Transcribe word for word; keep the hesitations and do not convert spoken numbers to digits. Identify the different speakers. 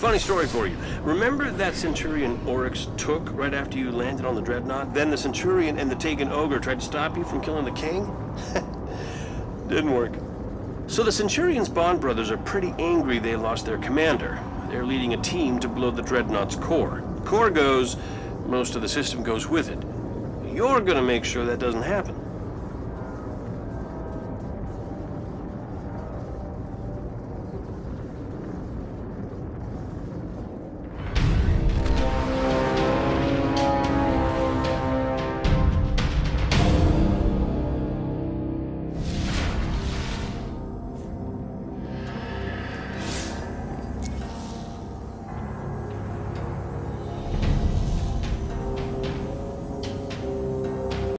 Speaker 1: Funny story for you. Remember that Centurion Oryx took right after you landed on the Dreadnought? Then the Centurion and the Taken Ogre tried to stop you from killing the king? Didn't work. So the Centurion's Bond brothers are pretty angry they lost their commander. They're leading a team to blow the Dreadnought's core. The core goes, most of the system goes with it. You're gonna make sure that doesn't happen.